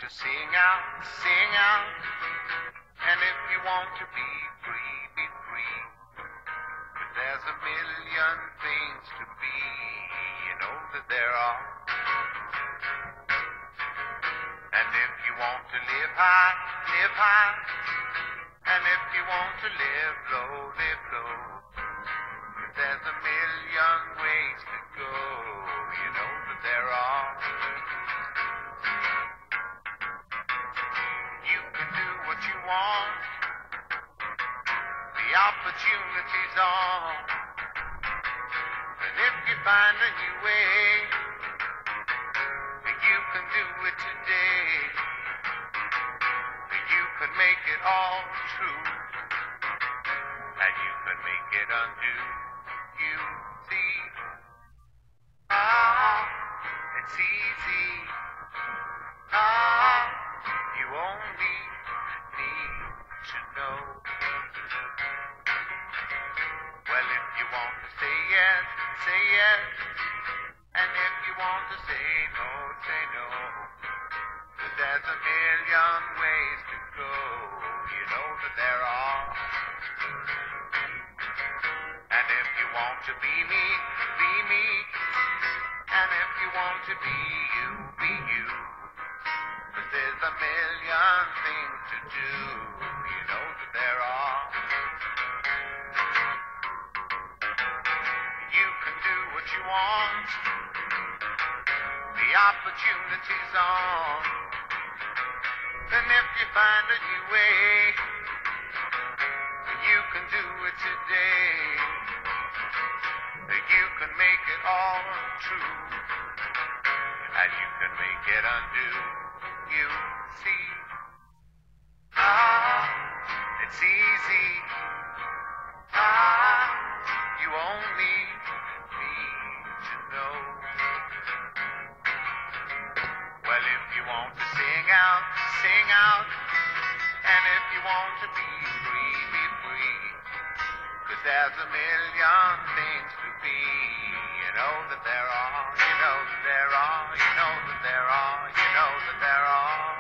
to sing out. And if you want to be free, be free. But there's a million things to be, you know that there are. And if you want to live high, live high. And if you want to live low, live low. But there's a million ways to go, you know that there are. You can do what you want. The opportunity's on. And if you find a new way, you can do it today. You can make it all true. And you can make it undo. You see, it's easy. You only need to know. Well, if you want to say yes, say yes. And if you want to say no, say no. 'Cause there's a million ways to go, you know that there are. And if you want to be me, be me. And if you want to be you, be you. 'Cause there's a million things to do, you know that there are. You can do what you want. The opportunity's on. And if you find a new way, you can do it today. You can make it all true. And you can make it undo. You see, it's easy. You only need to know. Well, if you want to sing out, sing out. And if you want to be free, be free. 'Cause there's a million things to be. You know that there are, you know that there are, you know that there are, you know that there are.